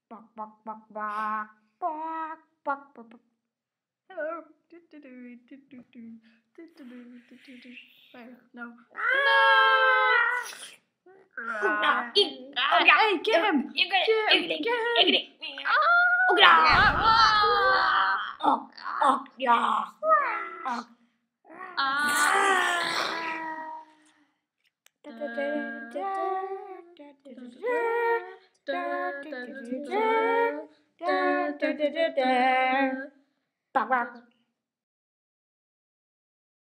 Bok, bok, bok, bok, bok, bok, bok, bok. Hello. No. Hey, get him! Get him! Bok, bok.